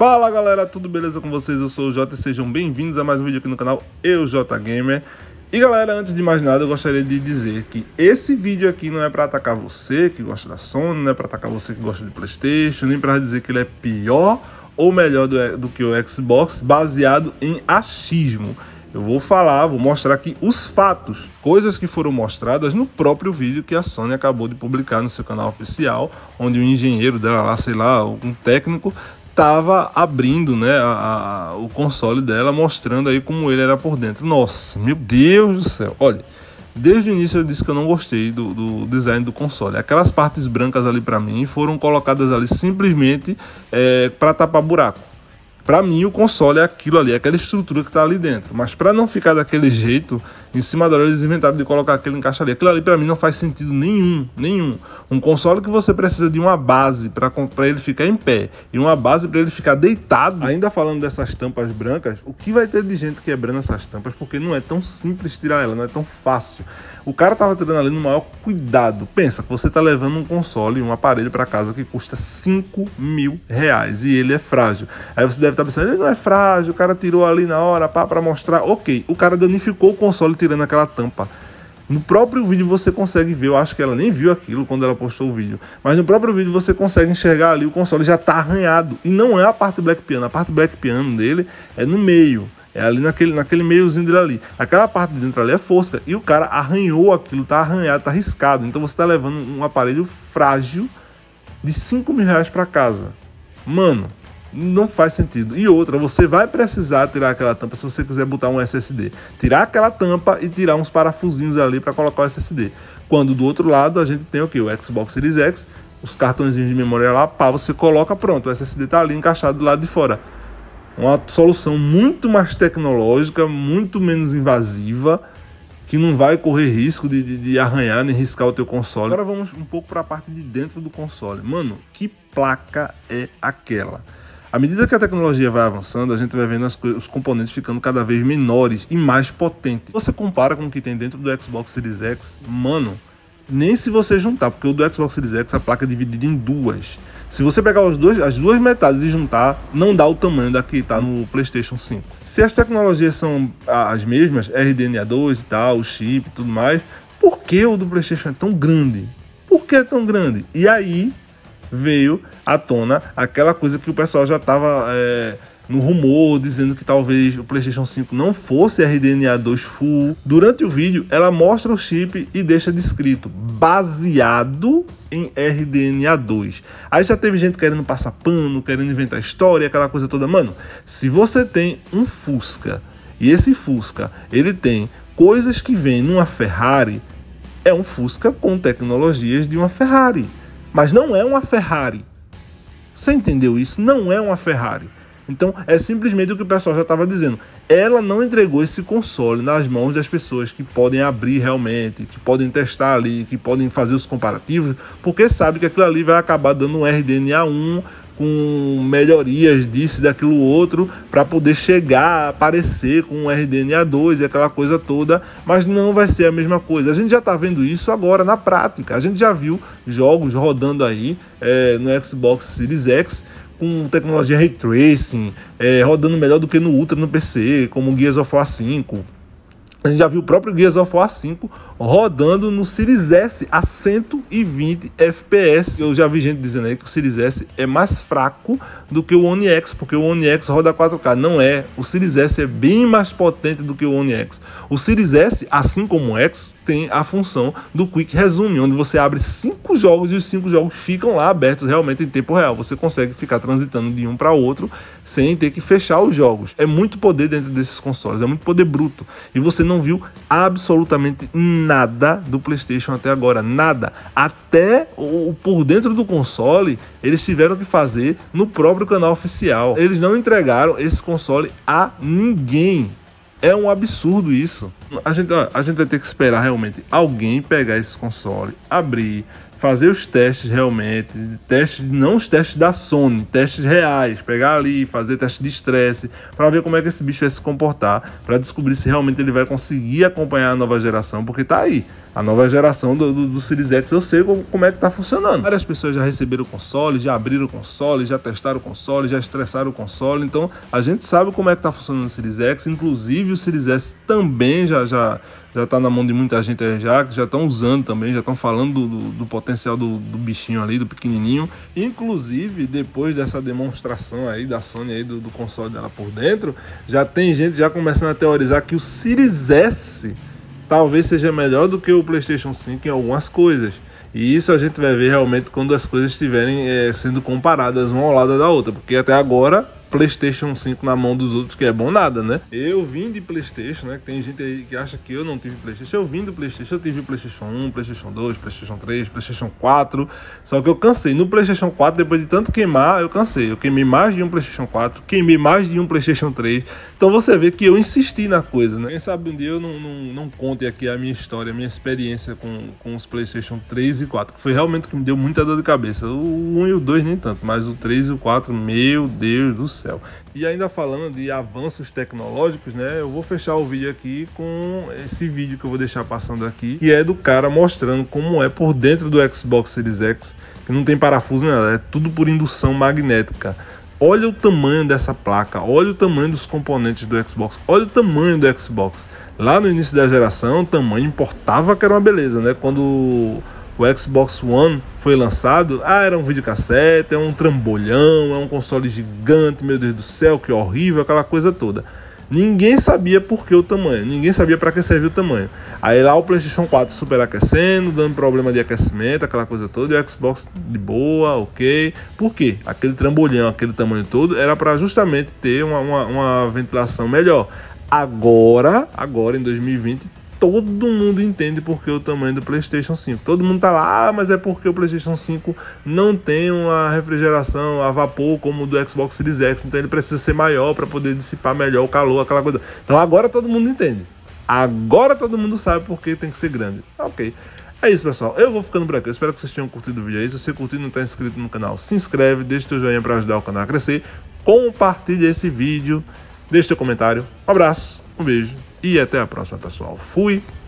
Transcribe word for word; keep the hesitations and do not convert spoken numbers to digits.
Fala galera, tudo beleza com vocês? Eu sou o Jota e sejam bem-vindos a mais um vídeo aqui no canal Eu Jota Gamer. E galera, antes de mais nada eu gostaria de dizer que esse vídeo aqui não é para atacar você que gosta da Sony, não é para atacar você que gosta de PlayStation, nem para dizer que ele é pior ou melhor do, do que o Xbox, baseado em achismo. Eu vou falar, vou mostrar aqui os fatos, coisas que foram mostradas no próprio vídeo que a Sony acabou de publicar no seu canal oficial, onde o engenheiro dela lá, sei lá, um técnico, estava abrindo, né, a, a, o console dela, mostrando aí como ele era por dentro. Nossa, meu Deus do céu, olha, desde o início eu disse que eu não gostei do, do design do console. Aquelas partes brancas ali para mim foram colocadas ali simplesmente é, para tapar buraco. Para mim o console é aquilo ali, é aquela estrutura que está ali dentro, mas para não ficar daquele jeito, em cima da hora eles inventaram de colocar aquele encaixe ali. Aquilo ali para mim não faz sentido nenhum, nenhum. Um console que você precisa de uma base para ele ficar em pé e uma base para ele ficar deitado. Ainda falando dessas tampas brancas, o que vai ter de gente quebrando essas tampas, porque não é tão simples tirar ela, não é tão fácil. O cara tava tirando ali no maior cuidado. Pensa que você tá levando um console, um aparelho para casa que custa cinco mil reais e ele é frágil. Aí você deve estar pensando, ele não é frágil, o cara tirou ali na hora para mostrar. Ok, o cara danificou o console tirando aquela tampa. No próprio vídeo você consegue ver, eu acho que ela nem viu aquilo quando ela postou o vídeo, mas no próprio vídeo você consegue enxergar ali, o console já tá arranhado. E não é a parte black piano, a parte black piano dele é no meio. É ali naquele, naquele meiozinho dele ali. Aquela parte de dentro ali é fosca. E o cara arranhou aquilo, tá arranhado, tá riscado. Então você tá levando um aparelho frágil de cinco mil reais pra casa. Mano, não faz sentido. E outra, você vai precisar tirar aquela tampa se você quiser botar um S S D. Tirar aquela tampa e tirar uns parafusinhos ali para colocar o S S D. Quando do outro lado a gente tem o que? O Xbox Series X, os cartõezinhos de memória lá, pá, você coloca, pronto, o S S D tá ali encaixado do lado de fora. Uma solução muito mais tecnológica, muito menos invasiva, que não vai correr risco de, de, de arranhar nem riscar o teu console. Agora vamos um pouco para a parte de dentro do console. Mano, que placa é aquela? À medida que a tecnologia vai avançando, a gente vai vendo as os componentes ficando cada vez menores e mais potentes. Você compara com o que tem dentro do Xbox Series X, mano, nem se você juntar, porque o do Xbox Series X a placa é dividida em duas. Se você pegar os dois, as duas metades e juntar, não dá o tamanho da que está no PlayStation cinco. Se as tecnologias são as mesmas, R D N A dois e tal, o chip e tudo mais, por que o do PlayStation é tão grande? Por que é tão grande? E aí veio à tona aquela coisa que o pessoal já estava é, no rumor, dizendo que talvez o PlayStation cinco não fosse R D N A dois Full. Durante o vídeo, ela mostra o chip e deixa descrito, baseado em R D N A dois. Aí já teve gente querendo passar pano, querendo inventar história, aquela coisa toda. Mano, se você tem um Fusca, e esse Fusca, ele tem coisas que vêm numa Ferrari, é um Fusca com tecnologias de uma Ferrari. Mas não é uma Ferrari. Você entendeu isso? Não é uma Ferrari. Então é simplesmente o que o pessoal já estava dizendo. Ela não entregou esse console nas mãos das pessoas que podem abrir realmente, que podem testar ali, que podem fazer os comparativos, porque sabe que aquilo ali vai acabar dando um R D N A um com melhorias disso e daquilo outro para poder chegar a aparecer com um R D N A dois e aquela coisa toda, mas não vai ser a mesma coisa. A gente já está vendo isso agora na prática. A gente já viu jogos rodando aí é, no Xbox Series X com tecnologia Ray Tracing, é, rodando melhor do que no Ultra no P C, como o Gears of War cinco. A gente já viu o próprio Gears of War cinco rodando no Series S a cento e vinte F P S. Eu já vi gente dizendo aí que o Series S é mais fraco do que o One X, porque o One X roda quatro K. Não é. O Series S é bem mais potente do que o One X. O Series S, assim como o X, tem a função do Quick Resume, onde você abre cinco jogos e os cinco jogos ficam lá abertos realmente em tempo real. Você consegue ficar transitando de um para outro sem ter que fechar os jogos. É muito poder dentro desses consoles, é muito poder bruto. E você não viu absolutamente nada do PlayStation até agora, nada. Até o por dentro do console eles tiveram que fazer no próprio canal oficial. Eles não entregaram esse console a ninguém. É um absurdo isso. A gente, a gente vai ter que esperar realmente alguém pegar esse console, abrir, fazer os testes realmente, testes, não os testes da Sony, testes reais, pegar ali, fazer teste de estresse, para ver como é que esse bicho vai se comportar, para descobrir se realmente ele vai conseguir acompanhar a nova geração, porque tá aí. A nova geração do, do, do Series X, eu sei como, como é que tá funcionando. Várias pessoas já receberam o console, já abriram o console, já testaram o console, já estressaram o console. Então, a gente sabe como é que tá funcionando o Series X. Inclusive, o Series S também já, já, já tá na mão de muita gente já, que já estão usando também, já estão falando do, do, do potencial do, do bichinho ali, do pequenininho. Inclusive, depois dessa demonstração aí da Sony aí, do, do console dela por dentro, já tem gente já começando a teorizar que o Series S talvez seja melhor do que o PlayStation cinco em algumas coisas. E isso a gente vai ver realmente quando as coisas estiverem é, sendo comparadas uma ao lado da outra. Porque até agora, PlayStation cinco na mão dos outros, que é bom nada, né? Eu vim de PlayStation, né? Tem gente aí que acha que eu não tive PlayStation. Eu vim do PlayStation, eu tive PlayStation um, PlayStation dois, PlayStation três, PlayStation quatro. Só que eu cansei. No PlayStation quatro, depois de tanto queimar, eu cansei. Eu queimei mais de um PlayStation quatro, queimei mais de um PlayStation três. Então você vê que eu insisti na coisa, né? Quem sabe um dia eu não, não, não conte aqui a minha história, a minha experiência com, com os PlayStation três e quatro, que foi realmente o que me deu muita dor de cabeça. O um e o dois nem tanto, mas o três e o quatro, meu Deus do céu. E ainda falando de avanços tecnológicos, né, eu vou fechar o vídeo aqui com esse vídeo que eu vou deixar passando aqui, que é do cara mostrando como é por dentro do Xbox Series X, que não tem parafuso nada, é tudo por indução magnética. Olha o tamanho dessa placa, olha o tamanho dos componentes do Xbox, olha o tamanho do Xbox. Lá no início da geração, o tamanho importava, que era uma beleza, né? Quando o Xbox One foi lançado, ah, era um videocassete, é um trambolhão, é um console gigante, meu Deus do céu, que horrível, aquela coisa toda. Ninguém sabia por que o tamanho, ninguém sabia para que servia o tamanho. Aí lá o PlayStation quatro superaquecendo, dando problema de aquecimento, aquela coisa toda, e o Xbox de boa, ok. Por quê? Aquele trambolhão, aquele tamanho todo, era para justamente ter uma, uma, uma ventilação melhor. Agora, agora em dois mil e vinte, todo mundo entende porque o tamanho do PlayStation cinco. Todo mundo tá lá, ah, mas é porque o PlayStation cinco não tem uma refrigeração a vapor como o do Xbox Series X, então ele precisa ser maior para poder dissipar melhor o calor, aquela coisa. Então agora todo mundo entende. Agora todo mundo sabe porque tem que ser grande. Ok. É isso, pessoal. Eu vou ficando por aqui. Eu espero que vocês tenham curtido o vídeo aí. Se você curtiu e não está inscrito no canal, se inscreve, deixa teu joinha para ajudar o canal a crescer. Compartilha esse vídeo, deixa teu comentário. Um abraço, um beijo. E até a próxima, pessoal. Fui!